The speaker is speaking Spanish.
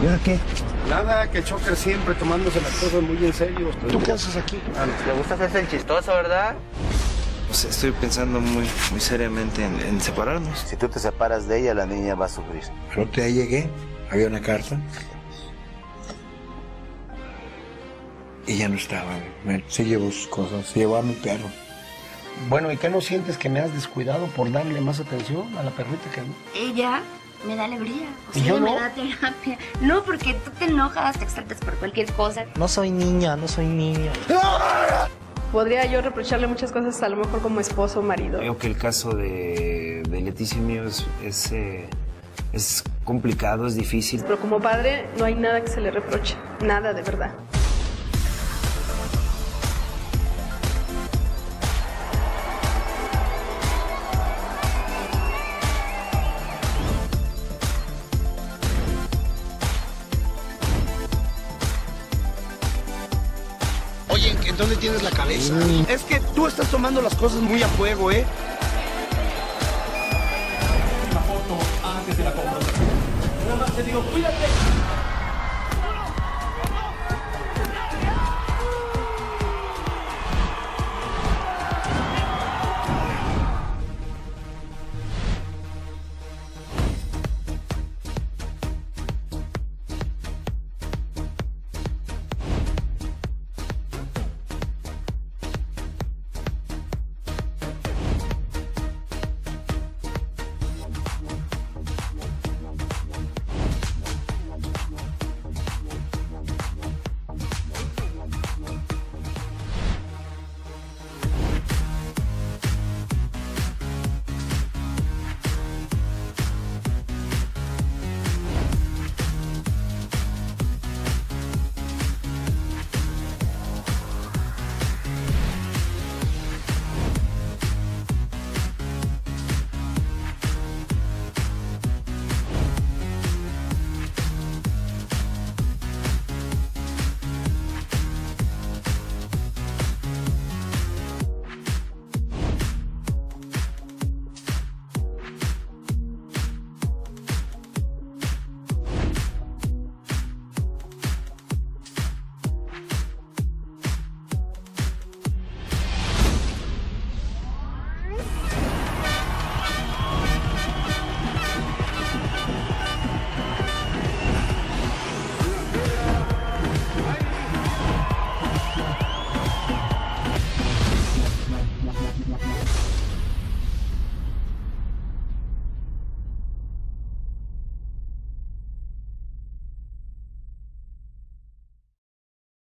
¿Y ahora qué? Nada, que Choker siempre tomándose las cosas muy en serio. ¿Tú qué haces aquí? Le gusta hacerse el chistoso, ¿verdad? Pues estoy pensando muy seriamente en separarnos. Si tú te separas de ella, la niña va a sufrir. Al otro día llegué, había una carta. Y ya no estaba. Se llevó sus cosas, se llevó a mi perro. Bueno, ¿y qué no sientes que me has descuidado por darle más atención a la perrita que no? Ella me da alegría, o ¿Y sea, yo ella no? me da terapia. No, porque tú te enojas, te exaltas por cualquier cosa. No soy niña, no soy niña. Podría yo reprocharle muchas cosas, a lo mejor como esposo o marido. Creo que el caso de Leticia y mío es complicado, es difícil. Pero como padre no hay nada que se le reproche, nada de verdad. Oye, ¿en dónde tienes la cabeza? Es que tú estás tomando las cosas muy a fuego, ¿eh? Una foto antes de la confrontación. Nada más te digo, cuídate.